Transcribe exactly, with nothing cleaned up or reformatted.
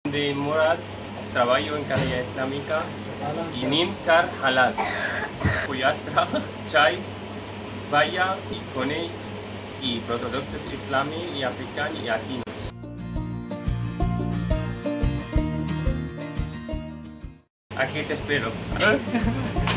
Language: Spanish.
De Moras, trabalho en cadeia islámica y nin car halal. Pollastra, chai, baya y coney y productos islámicos y africanos y latinos. Aquí te espero.